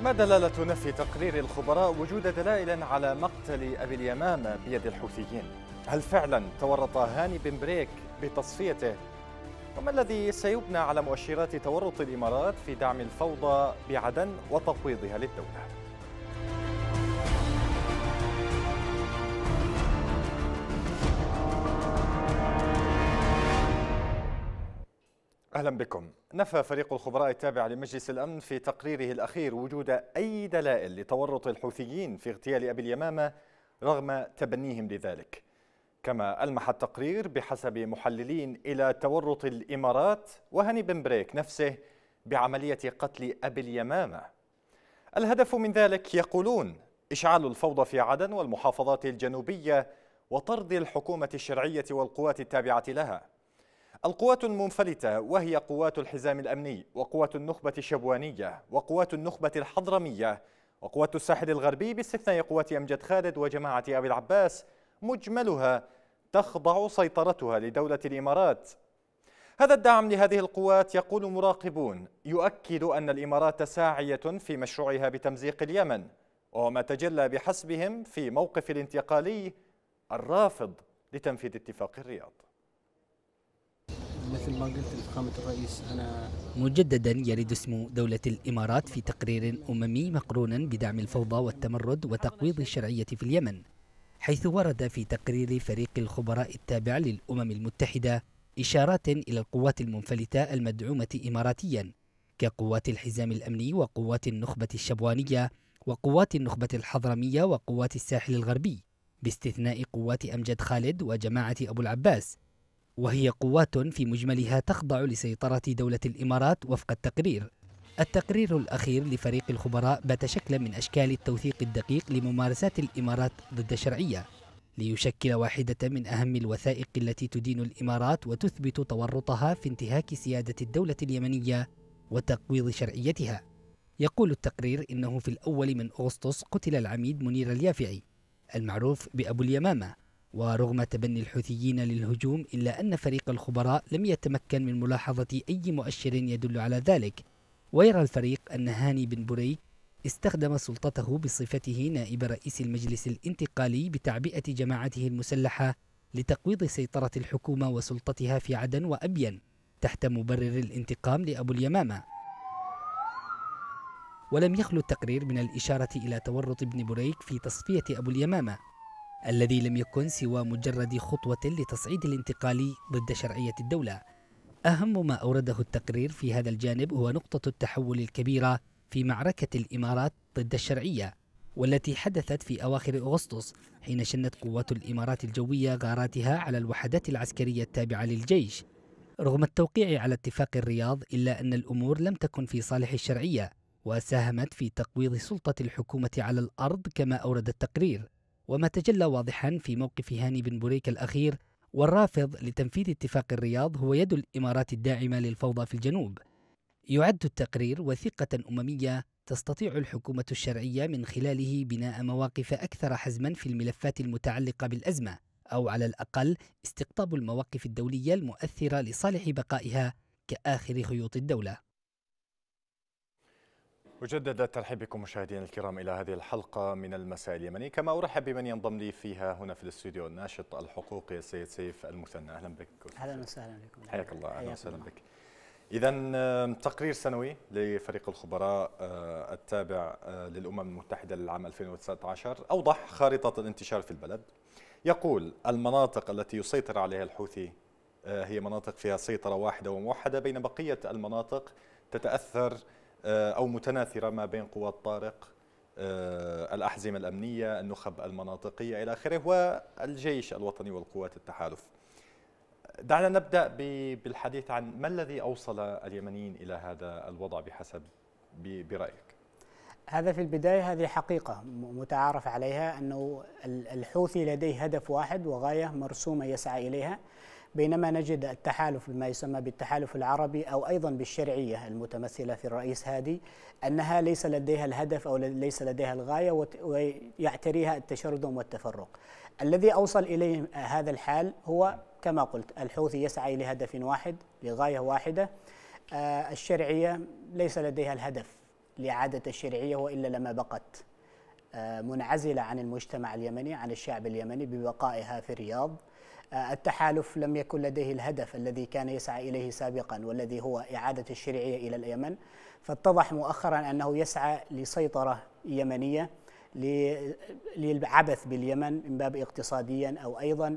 ما دلالة نفي تقرير الخبراء وجود دلائل على مقتل أبي اليمامة بيد الحوثيين؟ هل فعلا تورط هاني بن بريك بتصفيته؟ وما الذي سيبنى على مؤشرات تورط الإمارات في دعم الفوضى بعدن وتفويضها للدولة؟ أهلا بكم. نفى فريق الخبراء التابع لمجلس الأمن في تقريره الأخير وجود أي دلائل لتورط الحوثيين في اغتيال أبي اليمامة رغم تبنيهم لذلك. كما ألمح التقرير بحسب محللين إلى تورط الإمارات وهاني بن بريك نفسه بعملية قتل أبي اليمامة. الهدف من ذلك يقولون إشعال الفوضى في عدن والمحافظات الجنوبية وطرد الحكومة الشرعية والقوات التابعة لها. القوات المنفلتة وهي قوات الحزام الأمني وقوات النخبة الشبوانية وقوات النخبة الحضرمية وقوات الساحل الغربي باستثناء قوات أمجد خالد وجماعة أبي العباس مجملها تخضع سيطرتها لدولة الإمارات. هذا الدعم لهذه القوات يقول مراقبون يؤكد أن الإمارات ساعية في مشروعها بتمزيق اليمن، وما تجلى بحسبهم في موقف الانتقالي الرافض لتنفيذ اتفاق الرياض. مثل ما قلت لفخامة الرئيس أنا مجددا يرد اسم دولة الإمارات في تقرير أممي مقرونا بدعم الفوضى والتمرد وتقويض الشرعية في اليمن، حيث ورد في تقرير فريق الخبراء التابع للأمم المتحدة إشارات إلى القوات المنفلتة المدعومة إماراتيا كقوات الحزام الأمني وقوات النخبة الشبوانية وقوات النخبة الحضرمية وقوات الساحل الغربي باستثناء قوات أمجد خالد وجماعة أبو العباس، وهي قوات في مجملها تخضع لسيطرة دولة الإمارات وفق التقرير. التقرير الأخير لفريق الخبراء بات شكلا من أشكال التوثيق الدقيق لممارسات الإمارات ضد الشرعية، ليشكل واحدة من أهم الوثائق التي تدين الإمارات وتثبت تورطها في انتهاك سيادة الدولة اليمنية وتقويض شرعيتها. يقول التقرير إنه في الأول من أغسطس قتل العميد منير اليافعي المعروف بأبو اليمامة، ورغم تبني الحوثيين للهجوم إلا أن فريق الخبراء لم يتمكن من ملاحظة أي مؤشر يدل على ذلك. ويرى الفريق أن هاني بن بريك استخدم سلطته بصفته نائب رئيس المجلس الانتقالي بتعبئة جماعته المسلحة لتقويض سيطرة الحكومة وسلطتها في عدن وأبين تحت مبرر الانتقام لأبو اليمامة. ولم يخلو التقرير من الإشارة إلى تورط ابن بريك في تصفية أبو اليمامة الذي لم يكن سوى مجرد خطوة لتصعيد الانتقال ضد شرعية الدولة. أهم ما أورده التقرير في هذا الجانب هو نقطة التحول الكبيرة في معركة الإمارات ضد الشرعية، والتي حدثت في أواخر أغسطس حين شنت قوات الإمارات الجوية غاراتها على الوحدات العسكرية التابعة للجيش. رغم التوقيع على اتفاق الرياض إلا أن الأمور لم تكن في صالح الشرعية وساهمت في تقويض سلطة الحكومة على الأرض كما أورد التقرير، وما تجلى واضحا في موقف هاني بن بريك الأخير والرافض لتنفيذ اتفاق الرياض هو يد الإمارات الداعمة للفوضى في الجنوب. يعد التقرير وثيقة أممية تستطيع الحكومة الشرعية من خلاله بناء مواقف أكثر حزما في الملفات المتعلقة بالأزمة، أو على الأقل استقطاب المواقف الدولية المؤثرة لصالح بقائها كآخر خيوط الدولة. أجدد الترحيب بكم مشاهدينا الكرام إلى هذه الحلقة من المساء اليمني، كما أرحب بمن ينضم لي فيها هنا في الاستوديو الناشط الحقوقي السيد سيف المثنى. أهلا بك. أهلا وسهلا بكم. حياك الله. أهلا وسهلا بك. إذا تقرير سنوي لفريق الخبراء التابع للأمم المتحدة للعام 2019 أوضح خارطة الانتشار في البلد. يقول المناطق التي يسيطر عليها الحوثي هي مناطق فيها سيطرة واحدة وموحدة، بين بقية المناطق تتأثر أو متناثرة ما بين قوات طارق، الأحزمة الأمنية، النخب المناطقية إلى آخره، والجيش الوطني والقوات التحالف. دعنا نبدأ بالحديث عن ما الذي أوصل اليمنيين إلى هذا الوضع بحسب برأيك؟ هذا في البداية هذه حقيقة متعارف عليها، أنه الحوثي لديه هدف واحد وغاية مرسومة يسعى إليها، بينما نجد التحالف بما يسمى بالتحالف العربي أو أيضا بالشرعية المتمثلة في الرئيس هادي أنها ليس لديها الهدف أو ليس لديها الغاية ويعتريها التشرذم والتفرق. الذي أوصل إليه هذا الحال هو كما قلت الحوثي يسعى لهدف واحد لغاية واحدة. الشرعية ليس لديها الهدف لإعادة الشرعية، وإلا لما بقت منعزلة عن المجتمع اليمني، عن الشعب اليمني ببقائها في الرياض. التحالف لم يكن لديه الهدف الذي كان يسعى إليه سابقا، والذي هو إعادة الشرعية إلى اليمن، فاتضح مؤخرا أنه يسعى لسيطرة يمنية، للعبث باليمن من باب اقتصاديا، أو أيضا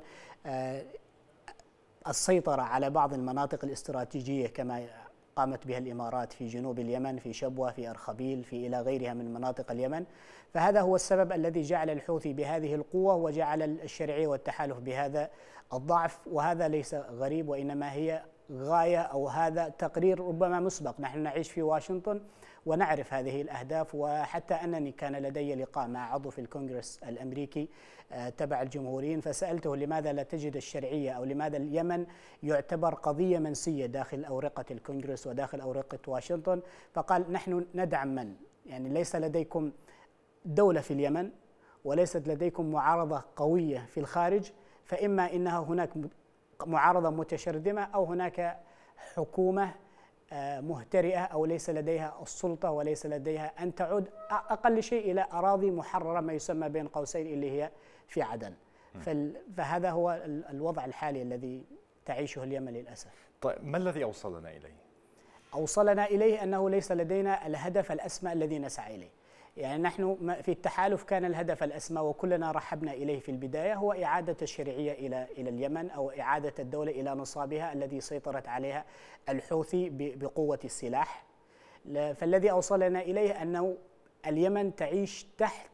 السيطرة على بعض المناطق الاستراتيجية كما قامت بها الإمارات في جنوب اليمن، في شبوة، في أرخبيل، في إلى غيرها من مناطق اليمن. فهذا هو السبب الذي جعل الحوثي بهذه القوة، وجعل الشرعية والتحالف بهذا الضعف. وهذا ليس غريب، وإنما هي غاية، أو هذا تقرير ربما مسبق. نحن نعيش في واشنطن ونعرف هذه الأهداف، وحتى أنني كان لدي لقاء مع عضو في الكونغرس الأمريكي تبع الجمهوريين، فسألته لماذا لا تجد الشرعية، أو لماذا اليمن يعتبر قضية منسية داخل أورقة الكونغرس وداخل أورقة واشنطن. فقال نحن ندعم من، يعني ليس لديكم دولة في اليمن، وليست لديكم معارضة قوية في الخارج، فإما إنها هناك معارضة متشرذمة، أو هناك حكومة مهترئة، أو ليس لديها السلطة، وليس لديها أن تعود أقل شيء إلى أراضي محررة، ما يسمى بين قوسين اللي هي في عدن. فهذا هو الوضع الحالي الذي تعيشه اليمن للأسف. طيب ما الذي أوصلنا إليه؟ أوصلنا إليه أنه ليس لدينا الهدف الأسمى الذي نسعى إليه. يعني نحن في التحالف كان الهدف الأسمى، وكلنا رحبنا إليه في البداية، هو إعادة الشرعية إلى اليمن، أو إعادة الدولة إلى نصابها الذي سيطرت عليها الحوثي بقوة السلاح. فالذي أوصلنا إليه أنه اليمن تعيش تحت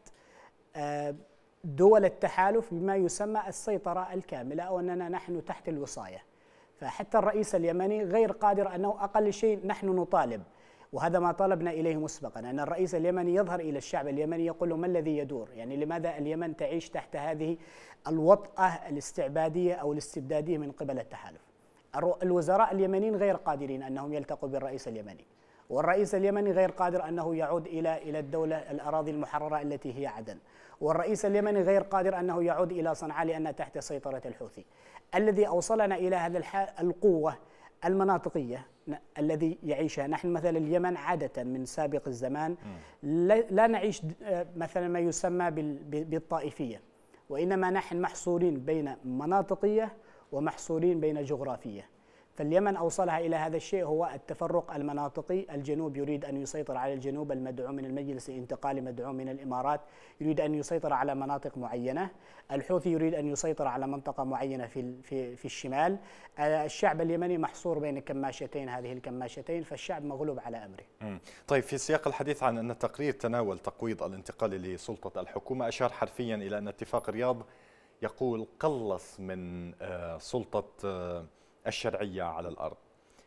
دول التحالف بما يسمى السيطرة الكاملة، أو أننا نحن تحت الوصاية. فحتى الرئيس اليمني غير قادر، أنه أقل شيء نحن نطالب، وهذا ما طالبنا إليه مسبقا، أن الرئيس اليمني يظهر إلى الشعب اليمني يقول له ما الذي يدور، يعني لماذا اليمن تعيش تحت هذه الوطأة الاستعبادية أو الاستبدادية من قبل التحالف. الوزراء اليمنيين غير قادرين أنهم يلتقوا بالرئيس اليمني، والرئيس اليمني غير قادر أنه يعود إلى الدولة الأراضي المحررة التي هي عدن، والرئيس اليمني غير قادر أنه يعود إلى صنعاء لأنها تحت سيطرة الحوثي. الذي أوصلنا إلى هذا القوة المناطقية الذي يعيشها نحن. مثلا اليمن عادة من سابق الزمان لا نعيش مثلا ما يسمى بالطائفية، وإنما نحن محصورين بين مناطقية ومحصورين بين جغرافية. فاليمن أوصلها إلى هذا الشيء، هو التفرق المناطقي. الجنوب يريد أن يسيطر على الجنوب المدعوم من المجلس الانتقالي مدعوم من الإمارات، يريد أن يسيطر على مناطق معينة. الحوثي يريد أن يسيطر على منطقة معينة في الشمال. الشعب اليمني محصور بين كماشتين، هذه الكماشتين، فالشعب مغلوب على أمره. طيب في سياق الحديث عن أن التقرير تناول تقويض الانتقال لسلطة الحكومة، أشار حرفيا إلى أن اتفاق الرياض يقول قلص من سلطة الشرعية على الأرض.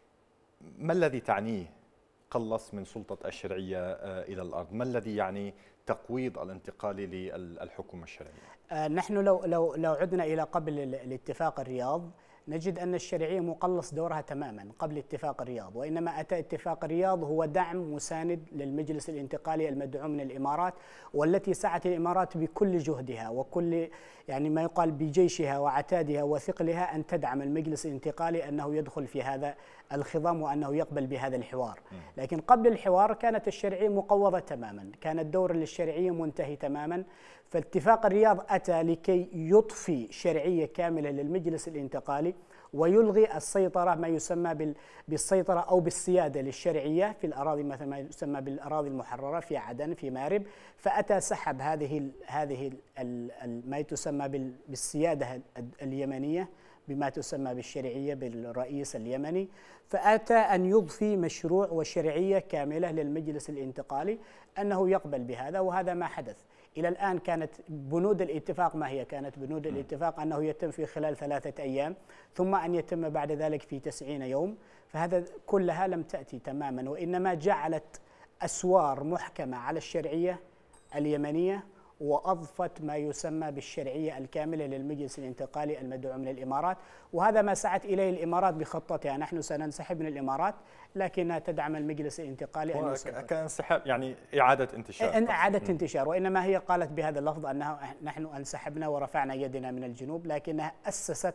ما الذي تعنيه قلص من سلطة الشرعية إلى الأرض؟ ما الذي يعني تقويض الانتقال للحكومة الشرعية؟ نحن لو عدنا إلى قبل الاتفاق الرياض نجد أن الشرعية مقلص دورها تماما قبل اتفاق الرياض، وإنما أتى اتفاق الرياض هو دعم مساند للمجلس الانتقالي المدعوم من الإمارات، والتي سعت الإمارات بكل جهدها وكل يعني ما يقال بجيشها وعتادها وثقلها أن تدعم المجلس الانتقالي أنه يدخل في هذا الخضم وأنه يقبل بهذا الحوار. لكن قبل الحوار كانت الشرعية مقوضة تماما، كان الدور للشرعية منتهي تماما. فاتفاق الرياض أتى لكي يضفي شرعية كاملة للمجلس الانتقالي ويلغي السيطرة، ما يسمى بالسيطرة أو بالسيادة للشرعية في الأراضي، مثل ما يسمى بالأراضي المحررة في عدن في مارب. فأتى سحب هذه ما تسمى بالسيادة اليمنية بما تسمى بالشرعية بالرئيس اليمني، فأتى أن يضفي مشروع وشرعية كاملة للمجلس الانتقالي أنه يقبل بهذا، وهذا ما حدث. إلى الآن كانت بنود الاتفاق ما هي؟ كانت بنود الاتفاق أنه يتم في خلال 3 أيام، ثم أن يتم بعد ذلك في 90 يوم. فهذا كلها لم تأتي تماما، وإنما جعلت أسوار محكمة على الشرعية اليمنية، وأضفت ما يسمى بالشرعية الكاملة للمجلس الانتقالي المدعوم من الإمارات. وهذا ما سعت إليه الإمارات بخطتها. نحن سننسحب من الإمارات لكنها تدعم المجلس الانتقالي. كانسحاب يعني إعادة انتشار. إعادة انتشار، وإنما هي قالت بهذا اللفظ أنها نحن انسحبنا ورفعنا يدنا من الجنوب، لكنها أسست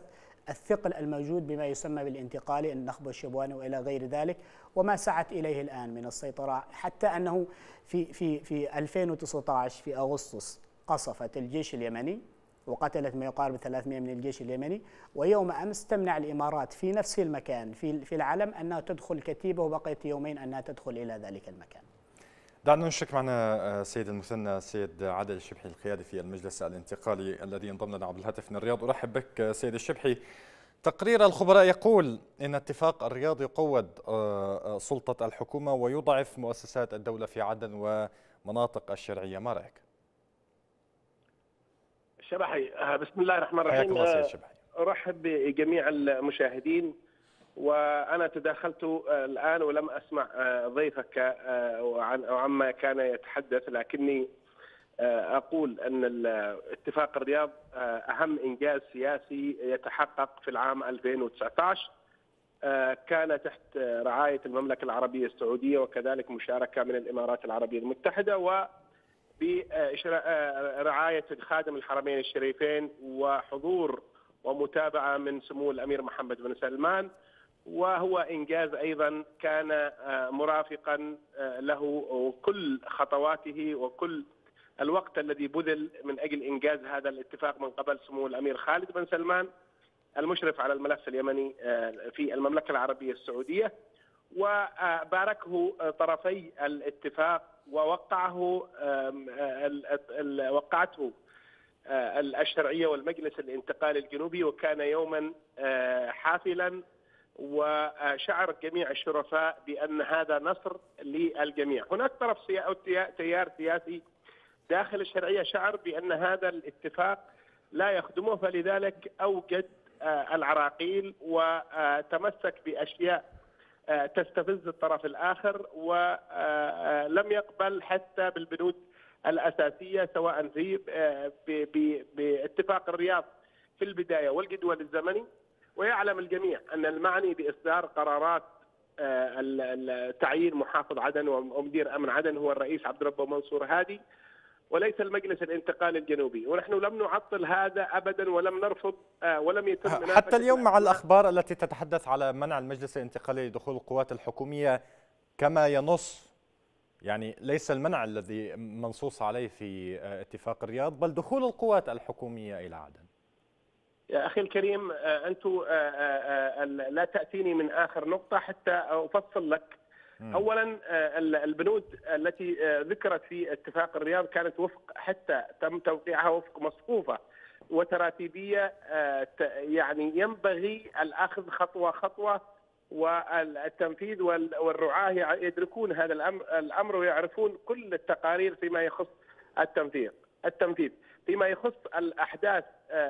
الثقل الموجود بما يسمى بالانتقالي، النخب والشبواني وإلى غير ذلك، وما سعت إليه الآن من السيطرة، حتى أنه في 2019 في أغسطس قصفت الجيش اليمني وقتلت ما يقارب 300 من الجيش اليمني، ويوم أمس تمنع الإمارات في نفس المكان في العلم أنها تدخل كتيبة، وبقيت يومين أنها تدخل إلى ذلك المكان. دعنا نشرك معنا سيد المثنى سيد عادل الشبحي القيادي في المجلس الانتقالي الذي انضم لنا عبر الهاتف من الرياض. أرحب بك سيد الشبحي. تقرير الخبراء يقول إن اتفاق الرياض يقوض سلطة الحكومة ويضعف مؤسسات الدولة في عدن ومناطق الشرعية، ما رأيك؟ شبحي، بسم الله الرحمن الرحيم. أرحب بجميع المشاهدين، وأنا تداخلت الآن ولم أسمع ضيفك عما كان يتحدث، لكني أقول أن اتفاق الرياض أهم إنجاز سياسي يتحقق في العام 2019، كان تحت رعاية المملكة العربية السعودية وكذلك مشاركة من الإمارات العربية المتحدة، برعاية خادم الحرمين الشريفين وحضور ومتابعة من سمو الأمير محمد بن سلمان. وهو إنجاز أيضا كان مرافقا له كل خطواته وكل الوقت الذي بذل من أجل إنجاز هذا الاتفاق من قبل سمو الأمير خالد بن سلمان المشرف على الملف اليمني في المملكة العربية السعودية، وباركه طرفي الاتفاق وقعته الشرعية والمجلس الانتقالي الجنوبي، وكان يوما حافلا، وشعر جميع الشرفاء بأن هذا نصر للجميع. هناك طرف أو تيار سياسي داخل الشرعية شعر بأن هذا الاتفاق لا يخدمه، فلذلك أوجد العراقيل وتمسك بأشياء تستفز الطرف الآخر، ولم يقبل حتى بالبنود الأساسية، سواء باتفاق الرياض في البداية والجدول الزمني. ويعلم الجميع أن المعني بإصدار قرارات تعيين محافظ عدن ومدير أمن عدن هو الرئيس عبد الرب منصور هادي، وليس المجلس الانتقالي الجنوبي، ونحن لم نعطل هذا أبدا ولم نرفض ولم يتم حتى اليوم مع الأخبار التي تتحدث على منع المجلس الانتقالي لدخول القوات الحكومية كما ينص، يعني ليس المنع الذي منصوص عليه في اتفاق الرياض بل دخول القوات الحكومية إلى عدن. يا أخي الكريم، أنت لا تأتيني من آخر نقطة حتى أفصل لك. أولا، البنود التي ذكرت في اتفاق الرياض كانت حتى تم توقيعها وفق مصفوفة وتراتيبية، يعني ينبغي الأخذ خطوة خطوة، والتنفيذ والرعاة يدركون هذا الأمر ويعرفون كل التقارير فيما يخص التنفيذ. فيما يخص الأحداث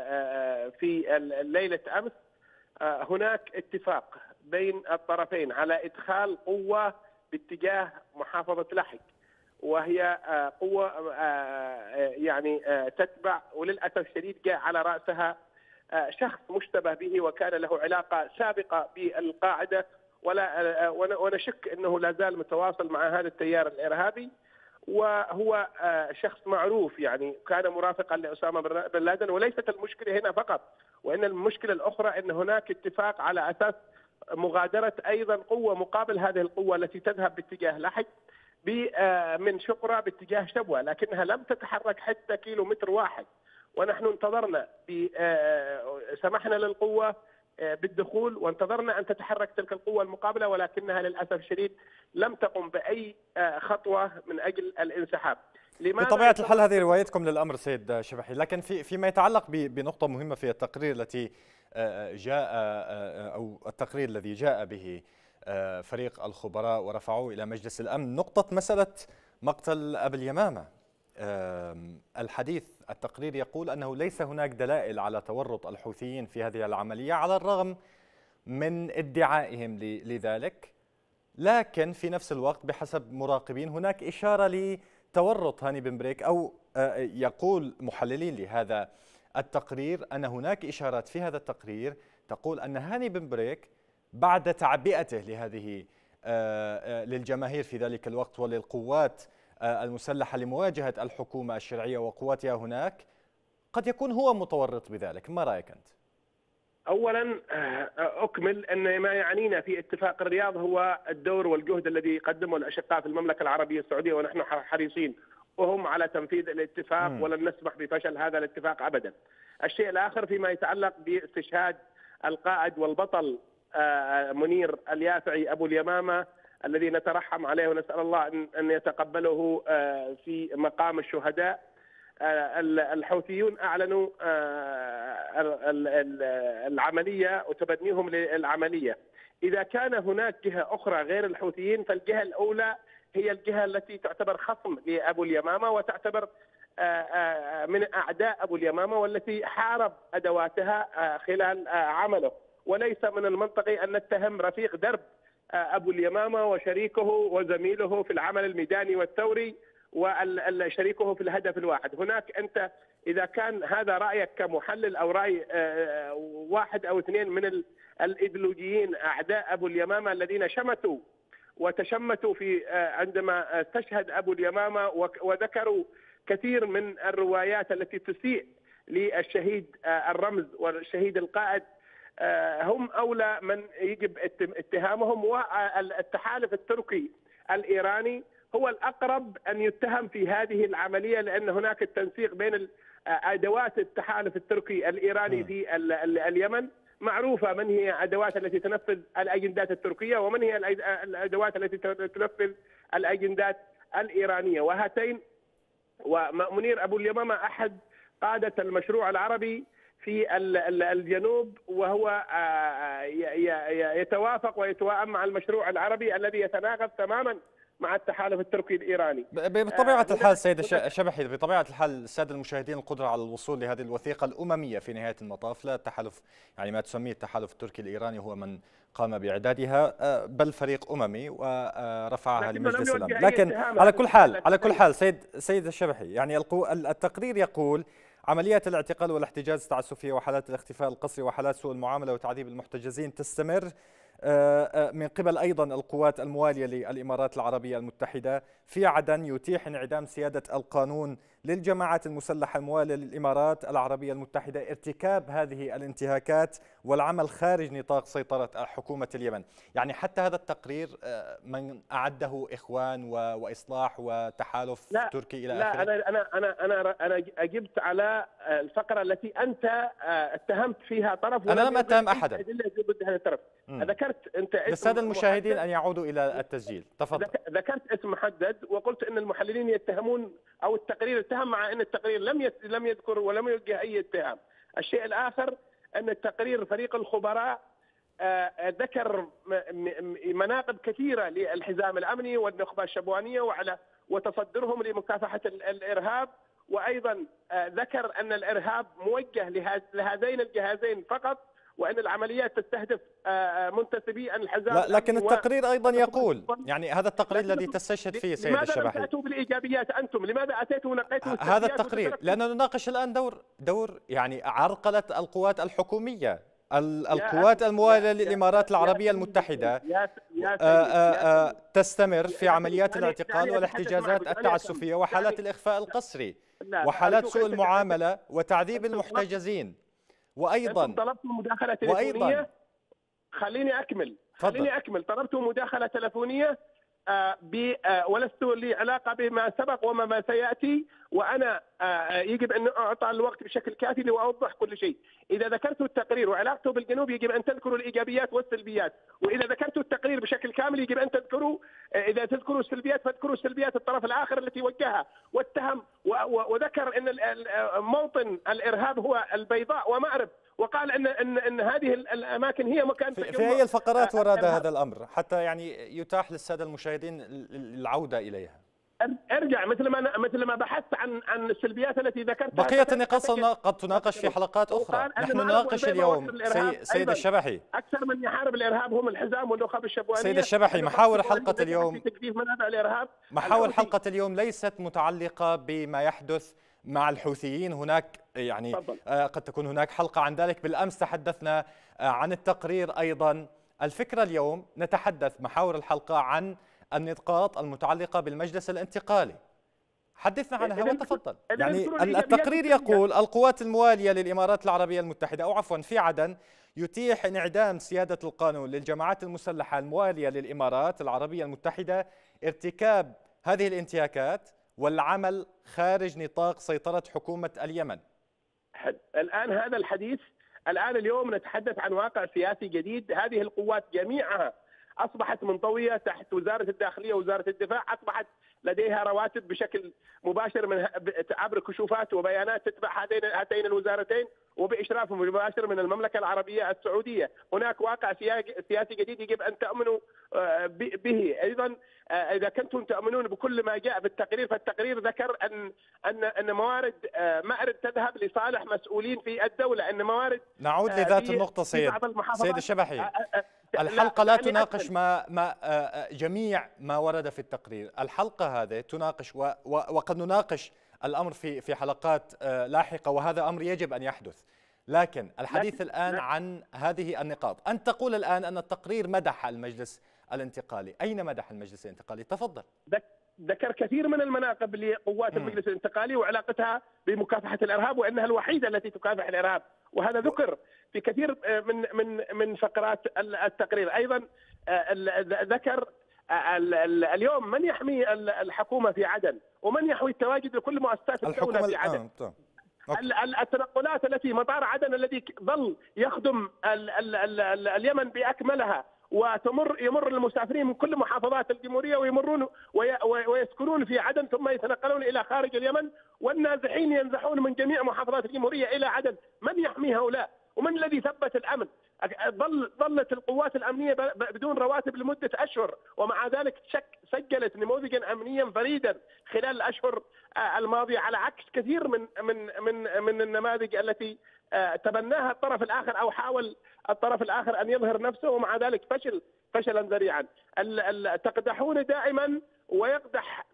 في ليلة أمس، هناك اتفاق بين الطرفين على إدخال قوة باتجاه محافظة لحج، وهي قوة يعني تتبع، وللأسف الشديد جاء على رأسها شخص مشتبه به وكان له علاقة سابقة بالقاعدة، ونشك أنه لا زال متواصل مع هذا التيار الإرهابي، وهو شخص معروف، يعني كان مرافقا لأسامة بن لادن. وليست المشكلة هنا فقط، وإن المشكلة الأخرى أن هناك اتفاق على أساس مغادرة أيضا قوة مقابل هذه القوة التي تذهب باتجاه لحج من شقرة باتجاه شبوة، لكنها لم تتحرك حتى كيلومتر واحد، ونحن انتظرنا سمحنا للقوة بالدخول وانتظرنا أن تتحرك تلك القوة المقابلة، ولكنها للأسف الشديد لم تقم بأي خطوة من أجل الانسحاب. بطبيعة الحال هذه روايتكم للأمر سيد شبحي، لكن فيما يتعلق بنقطة مهمة في التقرير التي جاء أو التقرير الذي جاء به فريق الخبراء ورفعوه إلى مجلس الأمن، نقطة مسألة مقتل أبي اليمامة. التقرير يقول أنه ليس هناك دلائل على تورط الحوثيين في هذه العملية على الرغم من ادعائهم لذلك، لكن في نفس الوقت بحسب مراقبين هناك إشارة لتورط هاني بن بريك، أو يقول محللين لهذا التقرير أن هناك إشارات في هذا التقرير تقول أن هاني بن بريك بعد تعبئته للجماهير في ذلك الوقت وللقوات المسلحة لمواجهة الحكومة الشرعية وقواتها هناك قد يكون هو متورط بذلك. ما رأيك أنت؟ اولا اكمل ان ما يعنينا في اتفاق الرياض هو الدور والجهد الذي يقدمه الاشقاء في المملكه العربيه السعوديه، ونحن حريصين وهم على تنفيذ الاتفاق ولن نسمح بفشل هذا الاتفاق ابدا. الشيء الاخر فيما يتعلق باستشهاد القائد والبطل منير اليافعي ابو اليمامه الذي نترحم عليه ونسال الله ان يتقبله في مقام الشهداء. الحوثيون اعلنوا العمليه وتبنيهم للعمليه. اذا كان هناك جهه اخرى غير الحوثيين فالجهه الاولى هي الجهه التي تعتبر خصم لابو اليمامه وتعتبر من اعداء ابو اليمامه والتي حارب ادواتها خلال عمله، وليس من المنطقي ان نتهم رفيق درب ابو اليمامه وشريكه وزميله في العمل الميداني والثوري وشريكه في الهدف الواحد. هناك انت اذا كان هذا رايك كمحلل او راي واحد او اثنين من الايديولوجيين اعداء ابو اليمامه الذين شمتوا وتشمتوا في عندما استشهد ابو اليمامه وذكروا كثير من الروايات التي تسيء للشهيد الرمز والشهيد القائد، هم اولى من يجب اتهامهم. والتحالف التركي الايراني هو الأقرب أن يتهم في هذه العملية، لأن هناك التنسيق بين أدوات التحالف التركي الإيراني في اليمن. معروفة من هي الأدوات التي تنفذ الأجندات التركية ومن هي الأدوات التي تنفذ الأجندات الإيرانية. وهاتين ومنير أبو اليمامة أحد قادة المشروع العربي في الجنوب، وهو يتوافق ويتوائم مع المشروع العربي الذي يتناقض تماما مع التحالف التركي الإيراني. بطبيعة الحال سيد شبحي، بطبيعة الحال السادة المشاهدين القدرة على الوصول لهذه الوثيقة الأممية في نهاية المطاف، لا التحالف يعني ما تسميه التحالف التركي الإيراني هو من قام بإعدادها، بل فريق أممي ورفعها لمجلس الأمن. لكن على كل حال سيد الشبحي، يعني التقرير يقول عمليات الاعتقال والاحتجاز التعسفية وحالات الاختفاء القسري وحالات سوء المعاملة وتعذيب المحتجزين تستمر من قبل أيضا القوات الموالية للإمارات العربية المتحدة في عدن، يتيح انعدام سيادة القانون للجماعات المسلحة الموالية للإمارات العربية المتحدة ارتكاب هذه الانتهاكات والعمل خارج نطاق سيطرة حكومة اليمن. يعني حتى هذا التقرير من أعده إخوان وإصلاح وتحالف تركي إلى آخره. أنا أجبت على الفقرة التي أنت اتهمت فيها طرف. أنا لم أتهم أحدا. ذكرت أنت للسادة المشاهدين أن يعودوا إلى التسجيل. تفضل. ذكرت اسم محدد وقلت أن المحللين يتهمون أو التقرير اتهم، مع أن التقرير لم يذكر ولم يوجه أي اتهام. الشيء الآخر أن التقرير فريق الخبراء ذكر مناقب كثيرة للحزام الأمني والنخبة الشبوانية وتصدرهم لمكافحة الإرهاب، وأيضا ذكر أن الإرهاب موجه لهذين الجهازين فقط، وأن العمليات تستهدف منتسبي الحزام. لكن التقرير أيضا يقول، يعني هذا التقرير الذي تستشهد فيه سيد الشبحي، لماذا لم تأتوا بالإيجابيات أنتم؟ لماذا أتيتوا ونقيتوا هذا التقرير؟ لأننا نناقش الآن دور يعني عرقلة القوات الحكومية، القوات الموالية للإمارات العربية المتحدة تستمر في عمليات الاعتقال والاحتجازات التعسفية وحالات الإخفاء القصري وحالات سوء المعاملة وتعذيب المحتجزين. وأيضا طلبتم مداخلة تليفونية. خليني أكمل. طلبتم مداخلة تليفونية ولست لي علاقة بما سبق وما سيأتي، وأنا يجب أن أعطى الوقت بشكل كافي لأوضح كل شيء. إذا ذكرت التقرير وعلاقته بالجنوب يجب أن تذكروا الإيجابيات والسلبيات، وإذا ذكرت التقرير بشكل كامل يجب أن تذكروا، إذا تذكروا السلبيات فاذكروا السلبيات الطرف الآخر التي وجهها واتهم وذكر أن موطن الإرهاب هو البيضاء ومأرب، وقال ان هذه الاماكن هي مكان في اي الفقرات ورد هذا الامر حتى يعني يتاح للساده المشاهدين العوده اليها. ارجع مثل ما بحثت عن السلبيات التي ذكرتها. بقيه النقاط قد تناقش في حلقات اخرى. نحن نناقش اليوم سيد الشبحي. اكثر من يحارب الارهاب هم الحزام والنخب الشبوانيه. سيد الشبحي، محاور حلقه اليوم محاور حلقه اليوم ليست متعلقه بما يحدث مع الحوثيين. هناك يعني قد تكون هناك حلقة عن ذلك. بالأمس تحدثنا عن التقرير أيضا. الفكرة اليوم نتحدث محاور الحلقة عن النقاط المتعلقة بالمجلس الانتقالي. حدثنا عنها وتفضل. يعني الإيجابيات التقرير يقول القوات الموالية للإمارات العربية المتحدة، أو عفوا في عدن، يتيح انعدام سيادة القانون للجماعات المسلحة الموالية للإمارات العربية المتحدة ارتكاب هذه الانتهاكات والعمل خارج نطاق سيطرة حكومة اليمن. الآن هذا الحديث، اليوم نتحدث عن واقع سياسي جديد. هذه القوات جميعها أصبحت منطوية تحت وزارة الداخلية ووزارة الدفاع، أصبحت لديها رواتب بشكل مباشر من عبر كشوفات وبيانات تتبع هاتين الوزارتين، وبإشراف مباشر من المملكة العربية السعودية. هناك واقع سياسي جديد يجب أن تؤمنوا به. أيضا إذا كنتم تؤمنون بكل ما جاء بالتقرير، فالتقرير ذكر أن مأرب تذهب لصالح مسؤولين في الدولة، أن موارد نعود لذات النقطة سيد الشبحي. الحلقة لا تناقش جميع ما ورد في التقرير. الحلقة هذه تناقش وقد نناقش الأمر في حلقات لاحقة، وهذا أمر يجب أن يحدث، لكن الحديث الآن عن هذه النقاط. أنت تقول الآن أن التقرير مدح المجلس الانتقالي. أين مدح المجلس الانتقالي؟ تفضل. ذكر كثير من المناقب لقوات المجلس الانتقالي وعلاقتها بمكافحة الإرهاب، وأنها الوحيدة التي تكافح الإرهاب، وهذا ذكر في كثير من فقرات التقرير. أيضا ذكر اليوم من يحمي الحكومة في عدن ومن يحوي التواجد لكل مؤسسات الدولة في عدن. التنقلات التي مطار عدن الذي ظل يخدم اليمن بأكملها، يمر المسافرين من كل محافظات الجمهورية ويمرون ويسكنون في عدن ثم يتنقلون إلى خارج اليمن، والنازحين ينزحون من جميع محافظات الجمهورية إلى عدن. من يحمي هؤلاء؟ ومن الذي ثبت الأمن؟ ظلت القوات الأمنية بدون رواتب لمدة أشهر، ومع ذلك سجلت نموذجا أمنيا فريدا خلال الأشهر الماضية، على عكس كثير من النماذج التي تبناها الطرف الآخر أو حاول الطرف الآخر أن يظهر نفسه، ومع ذلك فشلا ذريعا. تقدحون دائما، ويقدح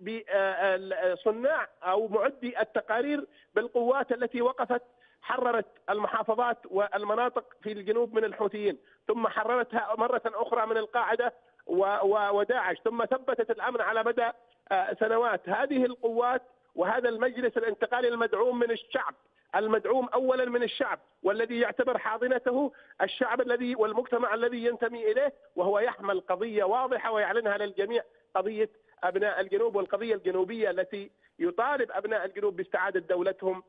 بصناع أو معدي التقارير بالقوات التي وقفت حررت المحافظات والمناطق في الجنوب من الحوثيين، ثم حررتها مرة أخرى من القاعدة وداعش، ثم ثبتت الأمن على مدى سنوات. هذه القوات وهذا المجلس الانتقالي المدعوم من الشعب، المدعوم أولا من الشعب، والذي يعتبر حاضنته الشعب الذي والمجتمع الذي ينتمي إليه، وهو يحمل قضية واضحة ويعلنها للجميع، قضية أبناء الجنوب والقضية الجنوبية التي يطالب أبناء الجنوب باستعادة دولتهم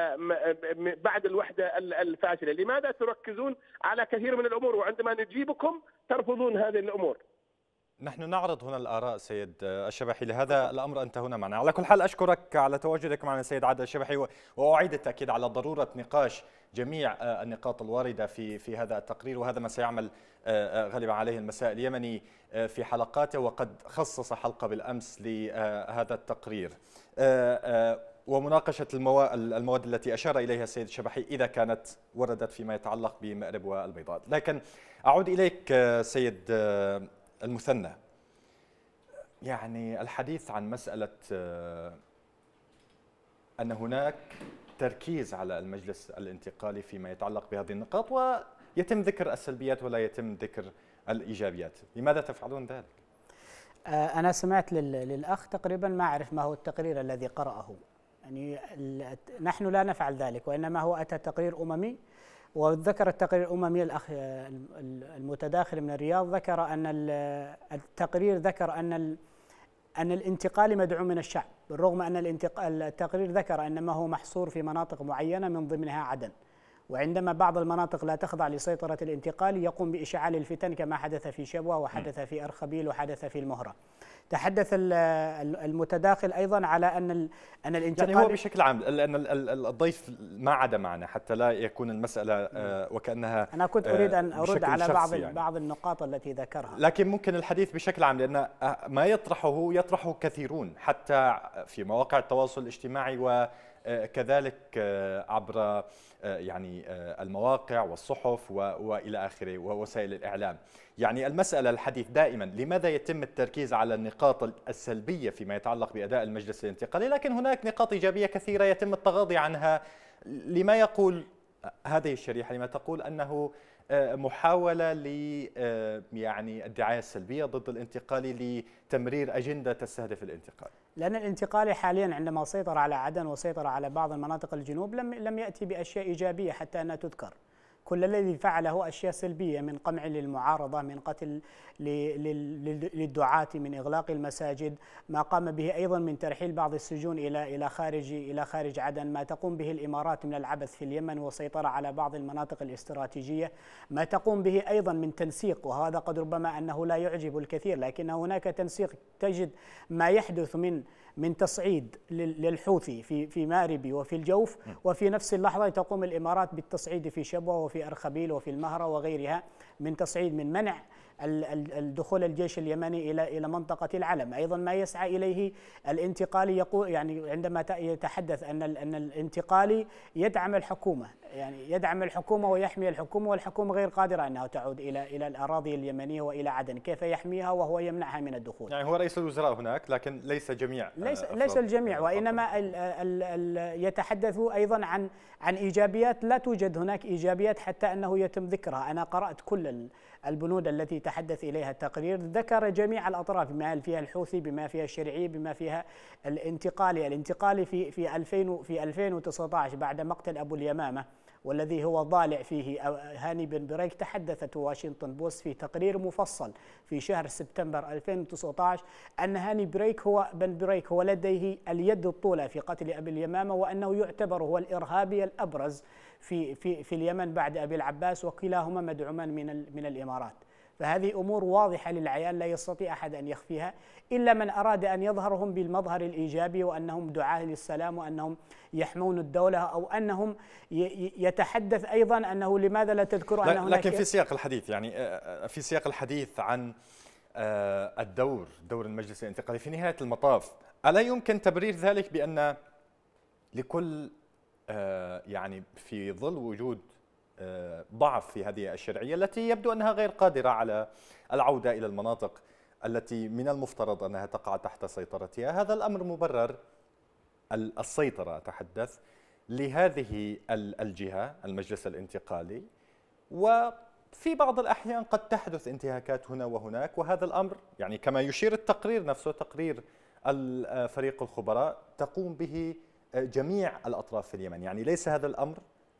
بعد الوحدة الفاشلة. لماذا تركزون على كثير من الأمور وعندما نجيبكم ترفضون هذه الأمور؟ نحن نعرض هنا الآراء سيد الشبحي، لهذا الأمر أنت هنا معنا. على كل حال أشكرك على تواجدك معنا سيد عادل الشبحي، وأعيد التأكيد على ضرورة نقاش جميع النقاط الواردة في هذا التقرير، وهذا ما سيعمل غالبا عليه المساء اليمني في حلقاته، وقد خصص حلقة بالأمس لهذا التقرير ومناقشة المواد التي أشار إليها السيد الشبحي إذا كانت وردت فيما يتعلق بمأرب والبيضاء. لكن أعود إليك سيد المثنى، يعني الحديث عن مسألة أن هناك تركيز على المجلس الانتقالي فيما يتعلق بهذه النقاط، ويتم ذكر السلبيات ولا يتم ذكر الإيجابيات، لماذا تفعلون ذلك؟ أنا سمعت للأخ تقريبا ما أعرف ما هو التقرير الذي قرأه، يعني نحن لا نفعل ذلك، وإنما هو أتى تقرير أممي، وذكر التقرير الأممي الأخ المتداخل من الرياض ذكر أن التقرير ذكر أن الانتقال مدعوم من الشعب، بالرغم أن التقرير ذكر أن ما هو محصور في مناطق معينة من ضمنها عدن، وعندما بعض المناطق لا تخضع لسيطرة الانتقال يقوم بإشعال الفتن كما حدث في شبوة وحدث في أرخبيل وحدث في المهرة. تحدث المتداخل أيضا على أن الانتقال، يعني هو بشكل عام، لأن الضيف ما عدا معنا حتى لا يكون المسألة وكأنها، أنا كنت أريد أن أرد على يعني بعض النقاط التي ذكرها، لكن ممكن الحديث بشكل عام، لأن ما يطرحه كثيرون حتى في مواقع التواصل الاجتماعي وكذلك عبر يعني المواقع والصحف وإلى آخره ووسائل الإعلام. يعني المسألة الحديث دائما لماذا يتم التركيز على النقاط السلبية فيما يتعلق بأداء المجلس الانتقالي، لكن هناك نقاط إيجابية كثيرة يتم التغاضي عنها. لما يقول هذه الشريحة، لما تقول أنه محاولة ل يعني الدعاية السلبية ضد الانتقالي لتمرير أجندة تستهدف الانتقال؟ لأن الانتقالي حاليا عندما سيطر على عدن وسيطر على بعض المناطق الجنوب لم يأتي بأشياء إيجابية حتى أنها تذكر. كل الذي فعله أشياء سلبية، من قمع للمعارضة، من قتل للدعاة، من إغلاق المساجد، ما قام به أيضا من ترحيل بعض السجون إلى خارج عدن، ما تقوم به الإمارات من العبث في اليمن وسيطرة على بعض المناطق الاستراتيجية، ما تقوم به أيضا من تنسيق، وهذا قد ربما أنه لا يعجب الكثير، لكن هناك تنسيق. تجد ما يحدث من تصعيد للحوثي في مارب وفي الجوف، وفي نفس اللحظة تقوم الإمارات بالتصعيد في شبوة وفي أرخبيل وفي المهرة وغيرها من تصعيد، من منع الدخول الجيش اليمني إلى منطقة العلم. أيضا ما يسعى إليه الانتقالي، يقول يعني عندما يتحدث أن الانتقالي يدعم الحكومة، يعني يدعم الحكومة ويحمي الحكومة، والحكومة غير قادرة أنها تعود إلى الأراضي اليمنية وإلى عدن، كيف يحميها وهو يمنعها من الدخول؟ يعني هو رئيس الوزراء هناك، لكن ليس جميع، ليس الجميع، وإنما يتحدث أيضا عن إيجابيات. لا توجد هناك إيجابيات حتى أنه يتم ذكرها. أنا قرأت كل البنود التي تحدث إليها التقرير، ذكر جميع الأطراف، بما فيها الحوثي، بما فيها الشرعي، بما فيها الانتقالي في 2019 بعد مقتل أبو اليمامة والذي هو ضالع فيه هاني بن بريك. تحدثت واشنطن بوست في تقرير مفصل في شهر سبتمبر 2019 أن هاني بن بريك هو لديه اليد الطولى في قتل أبي اليمامة، وأنه يعتبر هو الإرهابي الأبرز في اليمن بعد أبي العباس، وكلاهما مدعومان من الإمارات. فهذه أمور واضحة للعيان لا يستطيع أحد أن يخفيها إلا من أراد أن يظهرهم بالمظهر الإيجابي، وأنهم دعاة للسلام، وأنهم يحمون الدولة، أو أنهم يتحدث أيضا أنه لماذا لا تذكر أن هناك. لكن في سياق الحديث، يعني في سياق الحديث عن دور المجلس الانتقالي في نهاية المطاف، ألا يمكن تبرير ذلك بأن لكل يعني في ظل وجود ضعف في هذه الشرعية التي يبدو أنها غير قادرة على العودة إلى المناطق التي من المفترض أنها تقع تحت سيطرتها، هذا الأمر مبرر السيطرة أتحدث لهذه الجهة المجلس الانتقالي، وفي بعض الأحيان قد تحدث انتهاكات هنا وهناك، وهذا الأمر يعني كما يشير التقرير نفسه، تقرير فريق الخبراء، تقوم به جميع الأطراف في اليمن. يعني ليس هذا الأمر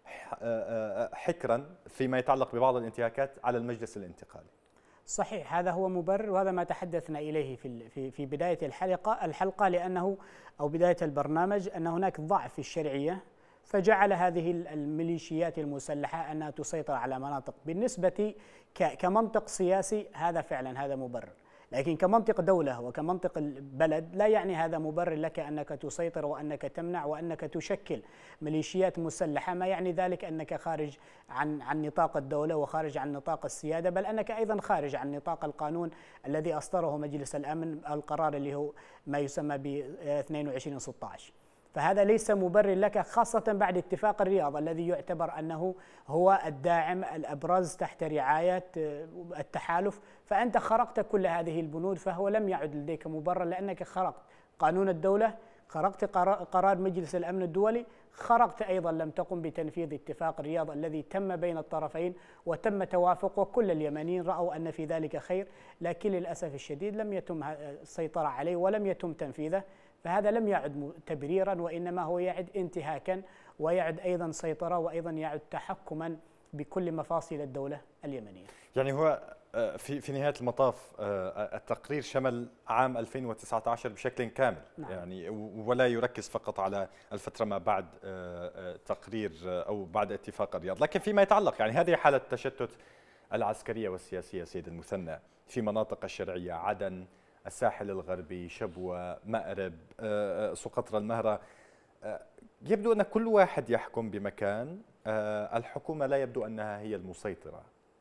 حكرا فيما يتعلق ببعض الانتهاكات على المجلس الانتقالي. صحيح، هذا هو مبرر، وهذا ما تحدثنا إليه في بداية الحلقة لأنه أو بداية البرنامج، أن هناك ضعف في الشرعية فجعل هذه الميليشيات المسلحة أنها تسيطر على مناطق. بالنسبة كمنطق سياسي هذا فعلا هذا مبرر، لكن كمنطق دولة وكمنطق البلد لا يعني هذا مبرر لك أنك تسيطر وأنك تمنع وأنك تشكل ميليشيات مسلحة. ما يعني ذلك أنك خارج عن نطاق الدولة وخارج عن نطاق السيادة، بل أنك أيضا خارج عن نطاق القانون الذي أصدره مجلس الأمن، القرار اللي هو ما يسمى ب 2216. فهذا ليس مبرر لك، خاصة بعد اتفاق الرياض الذي يعتبر أنه هو الداعم الأبرز تحت رعاية التحالف. فأنت خرقت كل هذه البنود، فهو لم يعد لديك مبرر، لأنك خرقت قانون الدولة، خرقت قرار مجلس الأمن الدولي، خرقت أيضا لم تقم بتنفيذ اتفاق الرياض الذي تم بين الطرفين وتم توافق، وكل اليمنيين رأوا أن في ذلك خير، لكن للأسف الشديد لم يتم السيطرة عليه ولم يتم تنفيذه. فهذا لم يعد تبريرا، وإنما هو يعد انتهاكا، ويعد أيضا سيطرة، وأيضا يعد تحكما بكل مفاصل الدولة اليمنية. يعني هو في نهاية المطاف التقرير شمل عام 2019 بشكل كامل. نعم. يعني ولا يركز فقط على الفترة ما بعد تقرير أو بعد اتفاق الرياض، لكن فيما يتعلق يعني هذه حالة التشتت العسكرية والسياسية سيد المثنى في مناطق الشرعية، عدن، الساحل الغربي، شبوة، مأرب، سقطرى، المهرة، يبدو أن كل واحد يحكم بمكان، الحكومة لا يبدو أنها هي المسيطرة.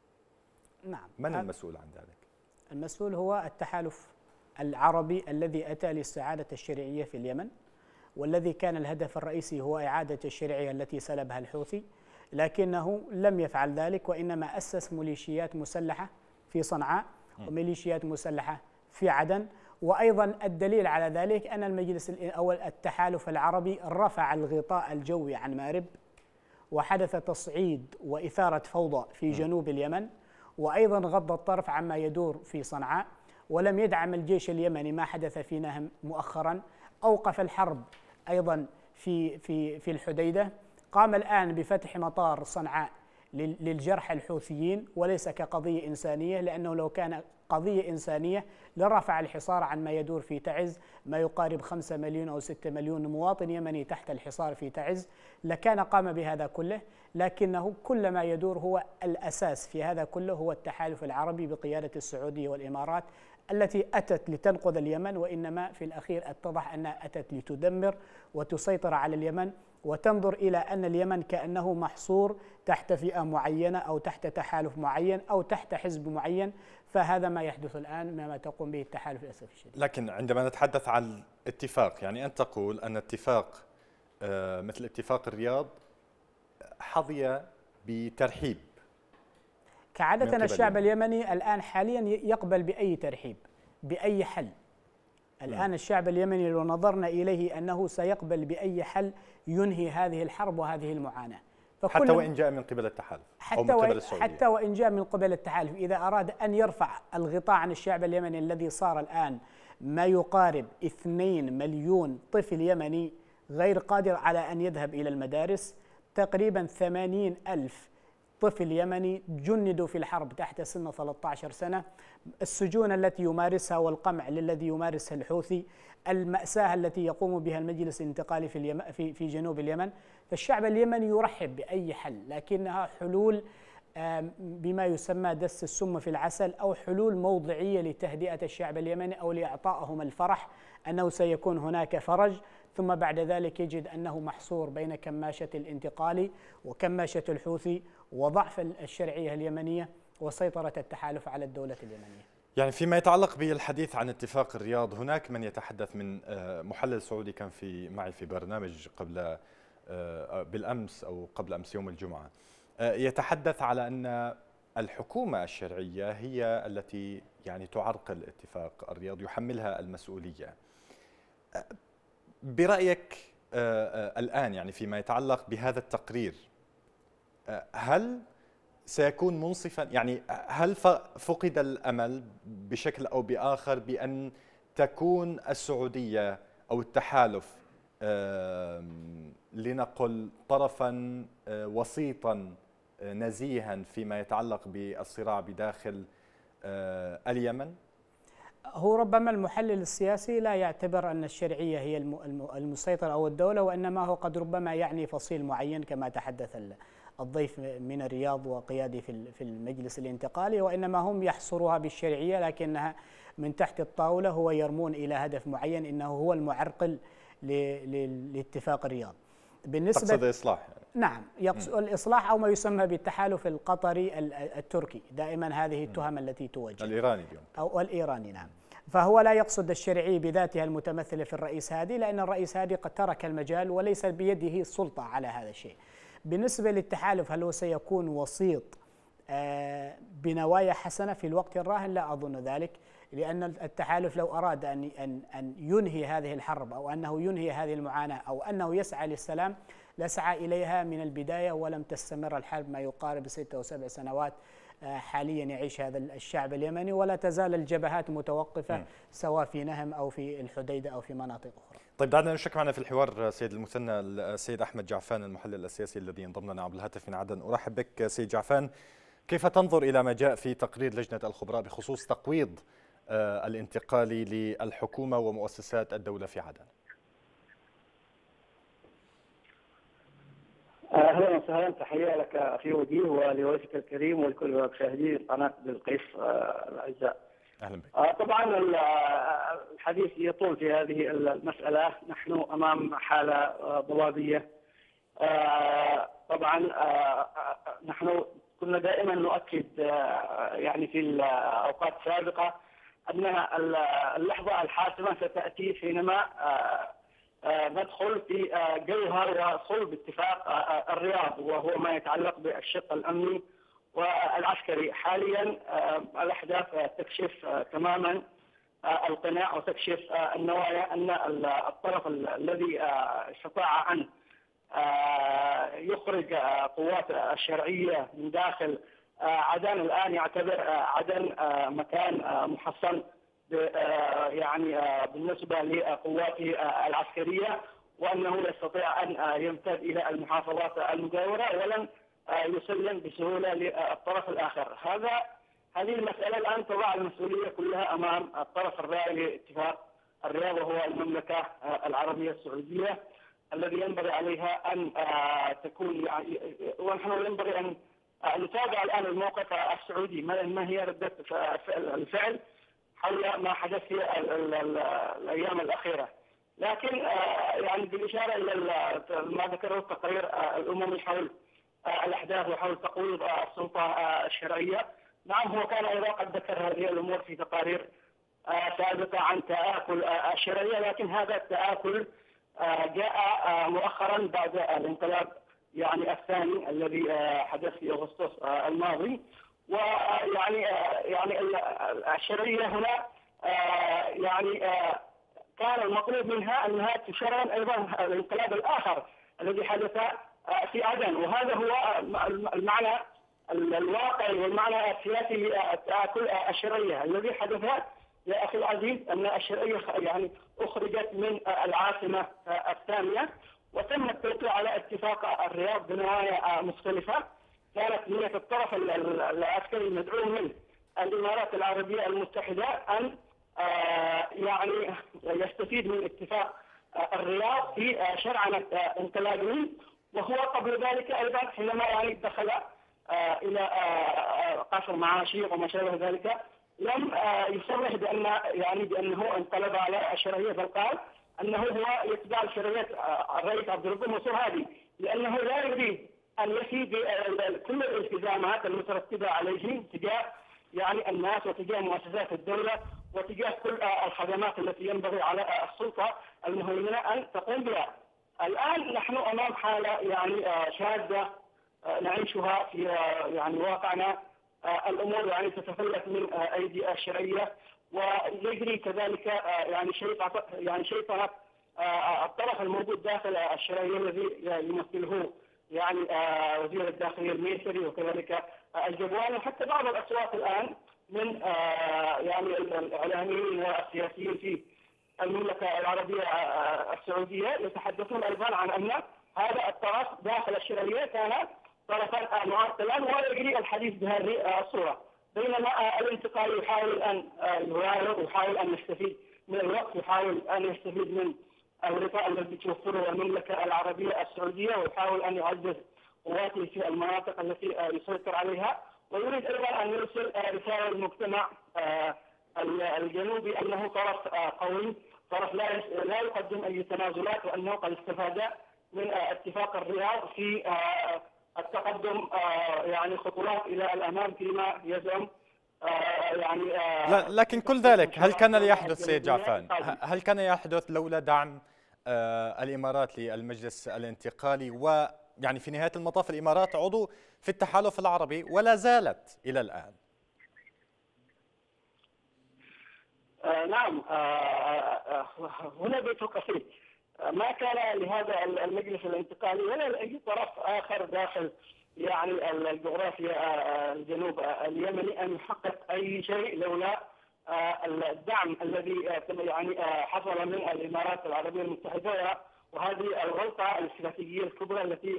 نعم. من المسؤول عن ذلك؟ المسؤول هو التحالف العربي الذي أتى لاستعادة الشرعية في اليمن، والذي كان الهدف الرئيسي هو إعادة الشرعية التي سلبها الحوثي، لكنه لم يفعل ذلك، وإنما أسس ميليشيات مسلحة في صنعاء وميليشيات مسلحة في عدن. وأيضا الدليل على ذلك أن المجلس أو التحالف العربي رفع الغطاء الجوي عن مأرب وحدث تصعيد وإثارة فوضى في جنوب اليمن، وأيضا غض الطرف عما يدور في صنعاء، ولم يدعم الجيش اليمني ما حدث في نهم مؤخرا، أوقف الحرب أيضا في الحديدة، قام الآن بفتح مطار صنعاء للجرحى الحوثيين، وليس كقضية إنسانية، لأنه لو كان قضية إنسانية لرفع الحصار عن ما يدور في تعز، ما يقارب 5 مليون أو 6 مليون مواطن يمني تحت الحصار في تعز، لكان قام بهذا كله. لكنه كل ما يدور هو الأساس في هذا كله هو التحالف العربي بقيادة السعودية والإمارات، التي أتت لتنقذ اليمن، وإنما في الأخير اتضح أنها أتت لتدمر وتسيطر على اليمن، وتنظر إلى أن اليمن كأنه محصور تحت فئة معينة أو تحت تحالف معين أو تحت حزب معين. فهذا ما يحدث الآن ما تقوم به التحالف للأسف الشديد. لكن عندما نتحدث عن اتفاق، يعني أنت تقول أن اتفاق مثل اتفاق الرياض حظي بترحيب. كعادة الشعب اليمني الآن حاليا يقبل بأي ترحيب بأي حل. الآن الشعب اليمني لو نظرنا إليه أنه سيقبل بأي حل ينهي هذه الحرب وهذه المعاناة، حتى وإن جاء من قبل التحالف أو من قبل السعودية. حتى وإن جاء من قبل التحالف، إذا أراد أن يرفع الغطاء عن الشعب اليمني الذي صار الآن ما يقارب 2 مليون طفل يمني غير قادر على أن يذهب إلى المدارس، تقريبا 80 ألف طفل يمني جندوا في الحرب تحت سن 13 سنة، السجون التي يمارسها والقمع الذي يمارسها الحوثي، المأساة التي يقوم بها المجلس الانتقالي في جنوب اليمن. فالشعب اليمني يرحب بأي حل، لكنها حلول بما يسمى دس السم في العسل، أو حلول موضعية لتهدئة الشعب اليمني أو لإعطائهم الفرح أنه سيكون هناك فرج، ثم بعد ذلك يجد أنه محصور بين كماشة الانتقالي وكماشة الحوثي وضعف الشرعية اليمنية وسيطرة التحالف على الدولة اليمنية. يعني فيما يتعلق بالحديث عن اتفاق الرياض، هناك من يتحدث من محلل سعودي كان معي في برنامج قبل بالأمس أو قبل أمس يوم الجمعة، يتحدث على أن الحكومة الشرعية هي التي يعني تعرقل اتفاق الرياض، يحملها المسؤولية. برأيك الآن يعني فيما يتعلق بهذا التقرير، هل سيكون منصفا؟ يعني هل فقد الأمل بشكل أو بآخر بأن تكون السعودية أو التحالف لنقل طرفا وسيطا نزيها فيما يتعلق بالصراع بداخل اليمن؟ هو ربما المحلل السياسي لا يعتبر أن الشرعية هي المسيطرة أو الدولة، وإنما هو قد ربما يعني فصيل معين كما تحدث الضيف من الرياض وقيادي في المجلس الانتقالي، وإنما هم يحصروها بالشرعية، لكنها من تحت الطاولة هو يرمون إلى هدف معين، إنه هو المعرقل لاتفاق الرياض. بالنسبة تقصد الإصلاح؟ نعم، يقصد الإصلاح أو ما يسمى بالتحالف القطري التركي، دائما هذه التهم التي توجه. الإيراني اليوم. أو الإيراني، نعم. فهو لا يقصد الشرعية بذاتها المتمثلة في الرئيس هادي، لأن الرئيس هادي قد ترك المجال وليس بيده السلطة على هذا الشيء. بالنسبة للتحالف هل هو سيكون وسيط بنوايا حسنة في الوقت الراهن؟ لا أظن ذلك، لأن التحالف لو أراد أن ينهي هذه الحرب أو أنه ينهي هذه المعاناة أو أنه يسعى للسلام لسعى إليها من البداية، ولم تستمر الحرب ما يقارب 6 أو 7 سنوات. حاليا يعيش هذا الشعب اليمني، ولا تزال الجبهات متوقفة سواء في نهم أو في الحديدة أو في مناطق أخرى. طيب، دعنا نشرك معنا في الحوار سيد المثنى السيد أحمد جعفان المحلل السياسي الذي انضم لنا عبر الهاتف من عدن. أرحب بك سيد جعفان. كيف تنظر إلى ما جاء في تقرير لجنة الخبراء بخصوص تقويض الانتقالي للحكومة ومؤسسات الدولة في عدن؟ اهلا وسهلا، تحيه لك اخي وجيه ولضيفك الكريم ولكل مشاهدي قناه بلقيس الاعزاء. اهلا بك. طبعا الحديث يطول في هذه المساله، نحن امام حاله ضبابيه. طبعا نحن كنا دائما نؤكد يعني في الاوقات السابقه ان اللحظه الحاسمه ستاتي حينما ندخل في جوهر وصلب اتفاق الرياض، وهو ما يتعلق بالشق الامني والعسكري. حاليا الاحداث تكشف تماما القناع وتكشف النوايا ان الطرف الذي استطاع ان يخرج قوات الشرعية من داخل عدن. الآن يعتبر عدن مكان محصن يعني بالنسبة لقواته العسكرية، وأنه يستطيع أن يمتد إلى المحافظات المجاورة ولن يسلم بسهولة للطرف الآخر. هذه المسألة الآن تضع المسؤولية كلها أمام الطرف الراعي لاتفاق الرياض وهو المملكة العربية السعودية، الذي ينبغي عليها أن تكون ونحن ينبغي أن نتابع الآن الموقف السعودي، ما هي ردة الفعل حول ما حدث في الأيام الأخيرة. لكن يعني بالإشارة إلى ما ذكره التقرير الأممي حول الأحداث وحول تقويض السلطة الشرعية، نعم هو كان أيضا قد ذكر هذه الأمور في تقارير سابقة عن تآكل الشرعية، لكن هذا التآكل جاء مؤخرا بعد الانقلاب يعني الثاني الذي حدث في أغسطس الماضي. ويعني الشرعية هنا يعني كان المطلوب منها أنها تشرعن أيضا الانقلاب الآخر الذي حدث في عدن، وهذا هو المعنى الواقعي والمعنى السياسي لتآكل الشرعية الذي حدث يا أخي العزيز، أن الشرعية يعني أخرجت من العاصمة الثانية وتم التوقيع على اتفاق الرياض بنوايا مختلفة. كانت نية الطرف العسكري المدعوم من الإمارات العربية المتحدة أن يعني يستفيد من اتفاق الرياض في شرعنة انقلابه، وهو قبل ذلك أيضا حينما يعني دخل إلى قصر معاشيق وما شابه ذلك لم يصرح بأنه انقلب على الشرعية، بل قال أنه هو يتبع شرعية الرئيس عبد الرب منصور هادي، لأنه لا يريد أن يفي بكل الالتزامات المترتبة عليه تجاه يعني الناس وتجاه مؤسسات الدولة وتجاه كل الخدمات التي ينبغي على السلطة المهيمنة أن تقوم بها. الآن نحن أمام حالة يعني شاذة نعيشها في يعني واقعنا. الأمور يعني تتفلت من أيدي الشرعية، ويجري كذلك يعني شيطنة الطرف الموجود داخل الشرعية الذي يمثله يعني وزير الداخلية الميسري وكذلك الجبواني، وحتى بعض الأصوات الآن من يعني الإعلاميين والسياسيين في المملكة العربية السعودية يتحدثون أيضا عن أن هذا الطرف داخل الشرعية كان طرفا معطلا ويجري الحديث بهذه الصورة، بينما الانتقالي يحاول أن يراوغ ويحاول أن يستفيد من الوقت، يحاول أن يستفيد من الغطاء الذي توفره المملكة العربية السعودية، ويحاول أن يعزز قواته في المناطق التي يسيطر عليها، ويريد أيضا أن يرسل رسالة للمجتمع الجنوبي أنه طرف قوي، طرف لا يقدم أي تنازلات، وأنه قد استفاد من اتفاق الرياض في التقدم يعني خطوات إلى الأمام فيما يزعم يعني لكن كل ذلك هل كان ليحدث سيد جعفان؟ هل كان يحدث لولا دعم الإمارات للمجلس الانتقالي؟ ويعني في نهاية المطاف الإمارات عضو في التحالف العربي ولا زالت إلى الآن. نعم، هنا بيت قصير. ما كان لهذا المجلس الانتقالي ولا لأي طرف آخر داخل يعني الجغرافيا الجنوب اليمني أن يحقق أي شيء لولا الدعم الذي يعني حصل من الإمارات العربية المتحدة، وهذه الغلطة الاستراتيجية الكبرى التي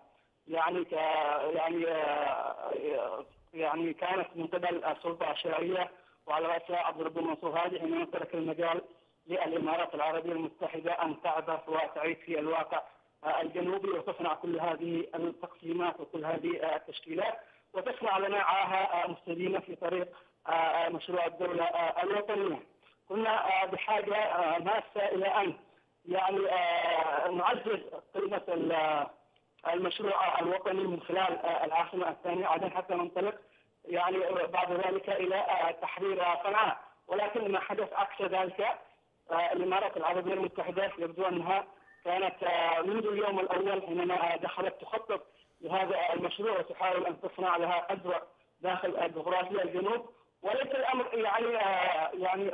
يعني كانت من قبل السلطة الشرعية وعلى رأسها عبد الرب منصور هادي حينما ترك المجال للإمارات العربية المتحدة أن تعبث وتعيش في الواقع الجنوبي وتصنع كل هذه التقسيمات وكل هذه التشكيلات، وتصنع لنا عاهة مستديمة في طريق مشروع الدولة الوطنية. كنا بحاجة ماسة إلى أن يعني نعزز قيمة المشروع الوطني من خلال العاصمة الثانية عدن حتى ننطلق يعني بعد ذلك إلى تحرير صنعاء، ولكن ما حدث عكس ذلك. الإمارات العربية المتحدة يبدو أنها كانت منذ اليوم الأول حينما دخلت تخطط لهذا المشروع وتحاول أن تصنع لها أجواء داخل جغرافيا الجنوب، وليس الأمر يعني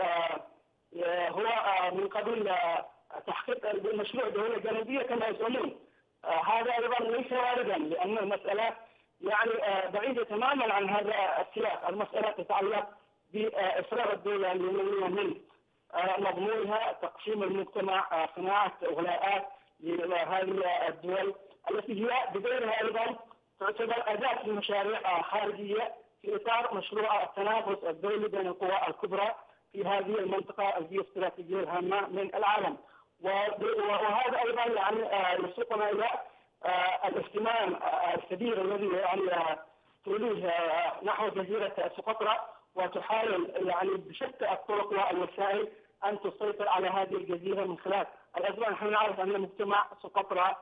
هو من قبيل تحقيق المشروع دولة جنوبية كما يزعمون. هذا ايضا ليس واردا، لان المساله يعني بعيده تماما عن هذا السياق. المساله تتعلق باصرار الدوله اليمنيه من مضمونها تقسيم المجتمع، صناعه ولاءات لهذه الدول التي هي بدورها ايضا تعتبر اداه لمشاريع خارجيه في اطار مشروع التنافس الدولي بين القوى الكبرى في هذه المنطقه الجيوستراتيجيه الهامه من العالم. وهذا ايضا يعني يسوقنا الى الاهتمام الكبير الذي يعني توليه نحو جزيره سقطرى، وتحاول يعني بشتى الطرق والوسائل ان تسيطر على هذه الجزيره من خلال الاسباب. نحن نعرف ان مجتمع سقطرى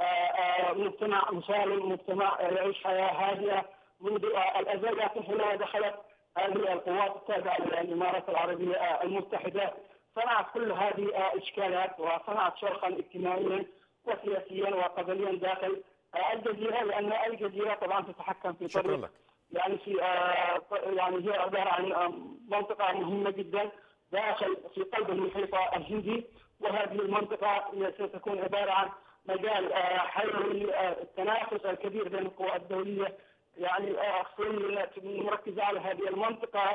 مجتمع مسالم، مجتمع يعيش حياه هادئه منذ الازل، لكن حينما دخلت هذه القوات التابعه للامارات العربيه المتحده صنعت كل هذه اشكالات، وصنعت شرخا اجتماعيا وسياسيا وقبليا داخل الجزيره، لان الجزيره طبعا تتحكم في طريق يعني في يعني هي عباره عن منطقه مهمه جدا داخل في قلب المحيط الهندي، وهذه المنطقه ستكون عباره عن مجال حيوي للتنافس الكبير بين القوى الدوليه، يعني مركزه على هذه المنطقه،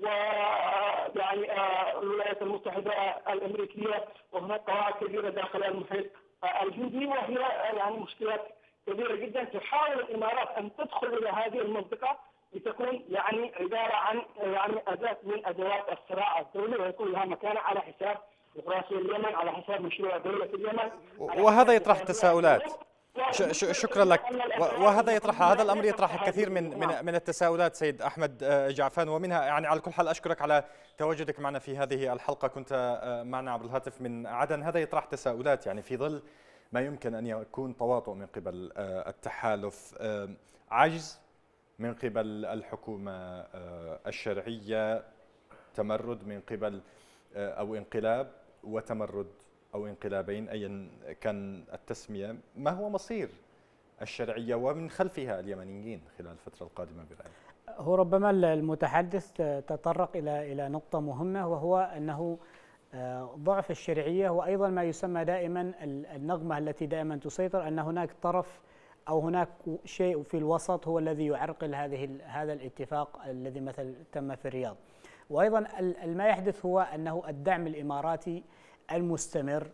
ويعني الولايات المتحده الامريكيه، وهناك قواعد كبيره داخل المحيط الهندي، وهي يعني مشكلات كبيره جدا. تحاول الامارات ان تدخل الى هذه المنطقه لتكون يعني عباره عن يعني اداه من ادوات الصراع الدولي، ويكون لها مكانه على حساب جغرافيا اليمن، على حساب مشروع دوله اليمن، وهذا يطرح تساؤلات. شكرا لك. وهذا يطرح، هذا الامر يطرح الكثير من التساؤلات سيد احمد جعفان، ومنها يعني على كل حال اشكرك على تواجدك معنا في هذه الحلقه، كنت معنا عبر الهاتف من عدن. هذا يطرح تساؤلات يعني في ظل ما يمكن ان يكون تواطؤ من قبل التحالف، عجز من قبل الحكومه الشرعيه، تمرد من قبل او انقلاب وتمرد أو انقلابين أيا كان التسمية. ما هو مصير الشرعية ومن خلفها اليمنيين خلال الفترة القادمة برأيك؟ هو ربما المتحدث تطرق إلى نقطة مهمة، وهو أنه ضعف الشرعية، وأيضا ما يسمى دائما النغمة التي دائما تسيطر، أن هناك طرف أو هناك شيء في الوسط هو الذي يعرقل هذا الاتفاق الذي مثلا تم في الرياض. وأيضا ما يحدث هو أنه الدعم الإماراتي المستمر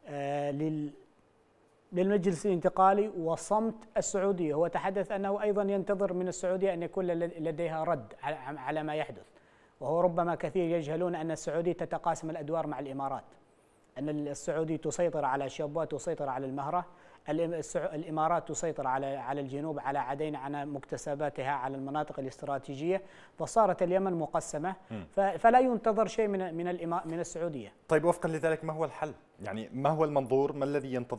للمجلس الانتقالي وصمت السعودية. هو تحدث أنه أيضا ينتظر من السعودية أن يكون لديها رد على ما يحدث، وهو ربما كثير يجهلون أن السعودية تتقاسم الأدوار مع الإمارات، أن السعودية تسيطر على شبوة، تسيطر على المهرة، الإمارات تسيطر على الجنوب، على عدن، على مكتسباتها، على المناطق الاستراتيجية، فصارت اليمن مقسمة، فلا ينتظر شيء من السعودية. طيب وفقا لذلك ما هو الحل؟ يعني ما هو المنظور؟ ما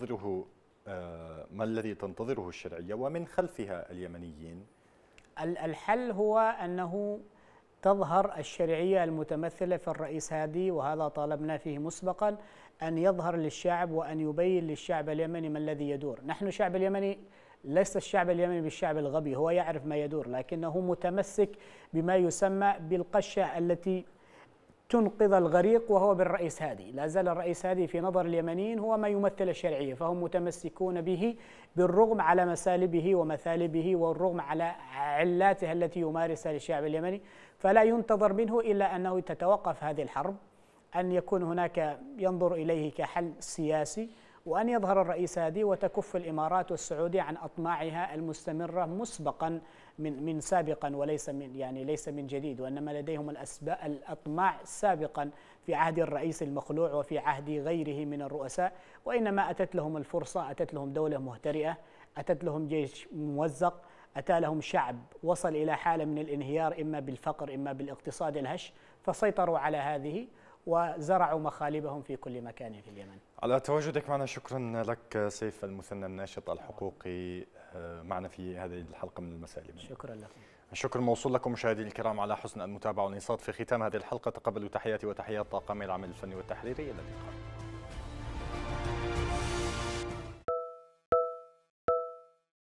الذي تنتظره الشرعية ومن خلفها اليمنيين؟ الحل هو أنه تظهر الشرعية المتمثلة في الرئيس هادي، وهذا طالبنا فيه مسبقا، أن يظهر للشعب وأن يبين للشعب اليمني ما الذي يدور. نحن الشعب اليمني ليس الشعب اليمني بالشعب الغبي، هو يعرف ما يدور، لكنه متمسك بما يسمى بالقشة التي تنقذ الغريق، وهو بالرئيس هادي. لا زال الرئيس هادي في نظر اليمنيين هو ما يمثل الشرعية، فهم متمسكون به بالرغم على مسالبه ومثالبه، والرغم على علاته التي يمارسها للشعب اليمني. فلا ينتظر منه إلا أنه تتوقف هذه الحرب، أن يكون هناك ينظر إليه كحل سياسي، وأن يظهر الرئيس هادي وتكف الإمارات والسعودية عن أطماعها المستمرة مسبقا من سابقا، وليس ليس من جديد، وإنما لديهم الأطماع سابقا في عهد الرئيس المخلوع وفي عهد غيره من الرؤساء، وإنما أتت لهم الفرصة، أتت لهم دولة مهترئة، أتت لهم جيش ممزق، أتى لهم شعب وصل إلى حالة من الانهيار، إما بالفقر إما بالاقتصاد الهش، فسيطروا على هذه وزرعوا مخالبهم في كل مكان في اليمن. على تواجدك معنا شكرا لك سيف المثنى الناشط الحقوقي معنا في هذه الحلقة من المسالم. شكرا لكم. الشكر موصول لكم مشاهدينا الكرام على حسن المتابعة والإنصات. في ختام هذه الحلقة تقبلوا تحياتي وتحيات طاقم العمل الفني والتحريري. إلى اللقاء.